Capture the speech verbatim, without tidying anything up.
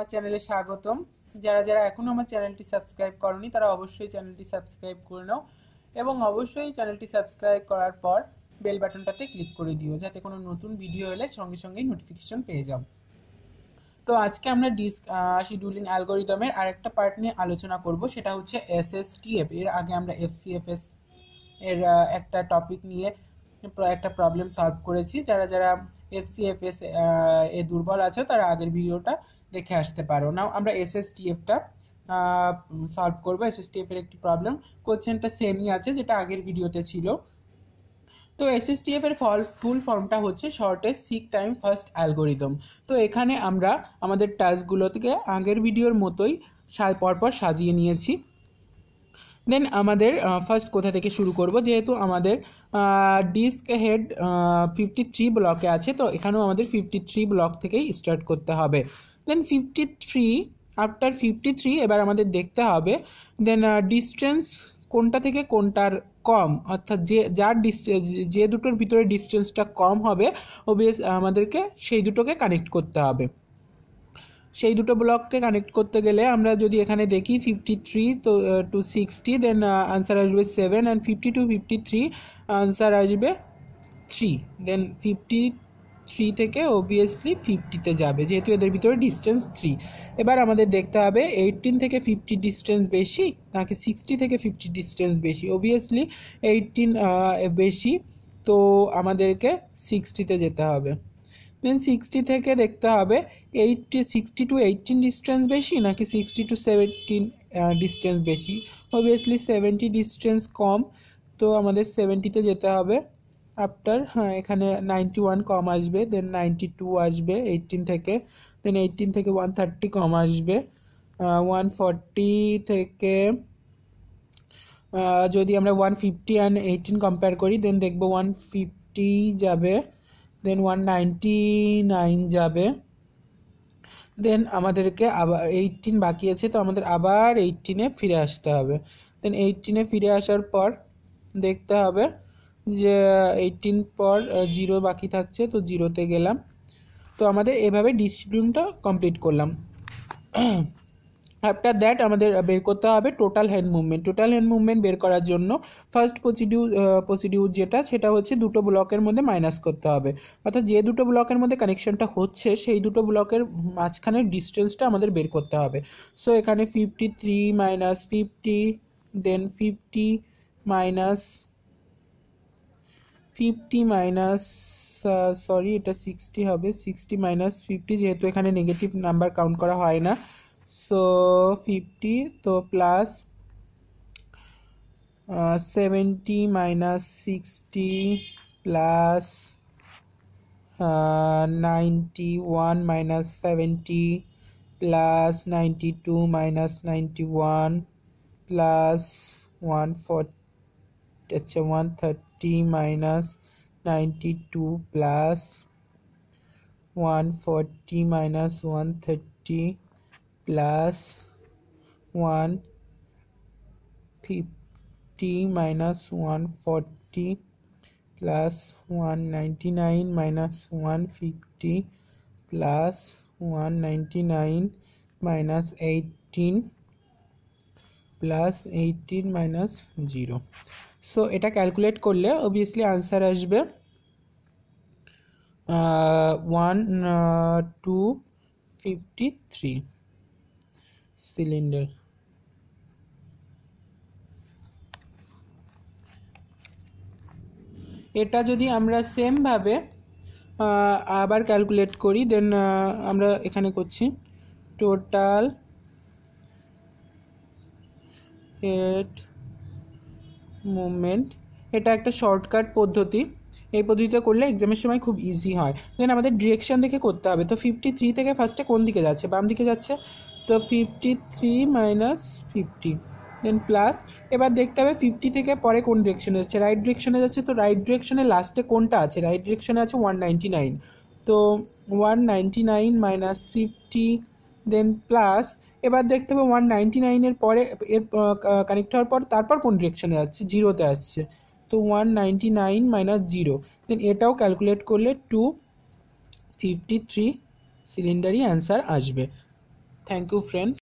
আমার চ্যানেলে স্বাগতম। যারা যারা এখনো আমার চ্যানেলটি সাবস্ক্রাইব করনি তারা অবশ্যই চ্যানেলটি সাবস্ক্রাইব করে নাও এবং অবশ্যই চ্যানেলটি সাবস্ক্রাইব করার পর বেল বাটনটাতে ক্লিক করে দিও যাতে কোনো নতুন ভিডিও এলে সঙ্গে সঙ্গেই নোটিফিকেশন পেয়ে যাও। তো আজকে আমরা ডিস্ক শিডিউলিং অ্যালগরিদমের আরেকটা পার্ট নিয়ে আলোচনা করব, সেটা হচ্ছে এসএসটিএফ। এর আগে আমরা এফসিএফএস এর একটা টপিক নিয়ে একটা প্রবলেম সলভ করেছি। যারা যারা এফসিএফএস এ দুর্বল আছো তারা আগের ভিডিওটা দেখে আসতে পারো। নাও আমরা এসএসটিএফটা সলভ করবো। এসএসটিএফ এর একটি প্রবলেম, কোশ্চেনটা সেমই আছে যেটা আগের ভিডিওতে ছিল। তো এসএসটিএফ এর ফল ফুল ফর্মটা হচ্ছে shortest seek time first algorithm. তো এখানে আমরা আমাদের টাস্কগুলো থেকে আগের ভিডিওর মতোই পরপর সাজিয়ে নিয়েছি। দেন আমাদের ফার্স্ট কোথা থেকে শুরু করব, যেহেতু আমাদের ডিস্ক হেড ফিফটি থ্রি ব্লকে আছে তো এখানেও আমাদের ফিফটি থ্রি ব্লক থেকেই স্টার্ট করতে হবে। Then fifty three after fifty three এবার আমাদের দেখতে হবে দেন ডিস্টেন্স কোনটা থেকে কোনটার কম, অর্থাৎ যে যার ডিস্টেন্স যে দুটোর ভিতরে ডিস্টেন্সটা কম হবে অবভিয়াস আমাদেরকে সেই দুটোকে কানেক্ট করতে হবে। সেই দুটো ব্লককে কানেক্ট করতে গেলে আমরা যদি এখানে দেখি ফিফটি থ্রি তো টু সিক্সটি, দেন আনসার আসবে seven, and fifty two fifty three answer আসবে থ্রি। দেন ফিফটি থ্রি থেকে অবভিয়াসলি ফিফটিতে যাবে যেহেতু এদের ভিতরে ডিস্টেন্স থ্রি। এবার আমাদের দেখতে হবে এইটিন থেকে ফিফটি ডিস্টেন্স বেশি নাকি সিক্সটি থেকে ফিফটি ডিস্টেন্স বেশি। অবভিয়াসলি এইটিন বেশি, তো আমাদেরকে সিক্সটিতে যেতে হবে। দেন সিক্সটি থেকে দেখতে হবে eighty sixty to eighteen distance বেশি নাকি সিক্সটি টু সেভেন্টিন ডিস্টেন্স বেশি। অবভিয়াসলি সেভেন্টি ডিস্টেন্স কম, তো আমাদের সেভেন্টিতে যেতে হবে। আফটার হ্যাঁ এখানে নাইনটি ওয়ান কম আসবে, দেন নাইনটি টু আসবে এইটিন থেকে, দেন এইটিন থেকে ওয়ান থার্টি কম আসবে, ওয়ান ফর্টি থেকে যদি আমরা one fifty and eighteen compare করি দেন দেখবো ওয়ান ফিফটি যাবে, দেন ওয়ান নাইনটি নাইন যাবে। দেন আমাদেরকে আবার এইটিন বাকি আছে, তো আমাদের আবার এইটিনে ফিরে আসতে হবে। দেন এইটিনে ফিরে আসার পর দেখতে হবে যে এইটিন পর জিরো বাকি থাকছে, তো জিরোতে গেলাম। তো আমাদের এভাবে ডিস্ট্রিবিউশনটা কমপ্লিট করলাম। আফটার দ্যাট আমাদের বের করতে হবে total hand movement. Total hand movement বের করার জন্য ফার্স্ট প্রসিডিউর প্রসিডিউর যেটা সেটা হচ্ছে দুটো ব্লকের মধ্যে মাইনাস করতে হবে, অর্থাৎ যে দুটো ব্লকের মধ্যে কানেকশনটা হচ্ছে সেই দুটো ব্লকের মাঝখানের ডিস্টেন্সটা আমাদের বের করতে হবে। সো এখানে fifty three minus fifty, then fifty minus fifty minus sorry এটা সিক্সটি হবে, সিক্সটি মাইনাস ফিফটি যেহেতু এখানে নেগেটিভ নাম্বার কাউন্ট করা হয় না, সো ফিফটি তো plus seventy minus sixty plus ninety one minus seventy plus ninety two minus ninety one plus one forty আচ্ছা one thirty minus ninety two plus one forty minus one thirty plus one fifty minus one forty plus one ninety nine minus one fifty plus one ninety nine minus eighteen plus eighteen minus zero. So এটা calculate করলে obviously answer আসবে one two fifty three cylinder. এটা যদি আমরা সেমভাবে আবার calculate করি দেন আমরা এখানে করছি টোটাল হেড মুভমেন্ট। এটা একটা শর্টকাট পদ্ধতি, এই পদ্ধতিতে করলে এক্সামের সময় খুব ইজি হয়। দেন আমাদের ডিরেকশন দেখে করতে হবে। তো ফিফটি থ্রি থেকে ফার্স্টে কোন দিকে যাচ্ছে, বাম দিকে যাচ্ছে, তো fifty three minus fifty, then plus এবার দেখতে হবে ফিফটি থেকে পরে কোন ডিরেকশনে যাচ্ছে, রাইট ডিরেকশনে যাচ্ছে, তো রাইট ডিরেকশনে লাস্টে কোনটা আছে, রাইট ডিরেকশনে আছে ওয়ান নাইনটি নাইন, তো one ninety nine minus fifty, then plus এবার দেখতে হবে ওয়ান নাইনটি নাইনের পরে এর কানেক্ট হওয়ার পর তারপর কোন ডিরেকশনে যাচ্ছে, জিরোতে আসছে, তো one ninety nine minus zero, then এটাও ক্যালকুলেট করলে টু ফিফটি থ্রি সিলিন্ডারই অ্যান্সার আসবে। Thank you friend.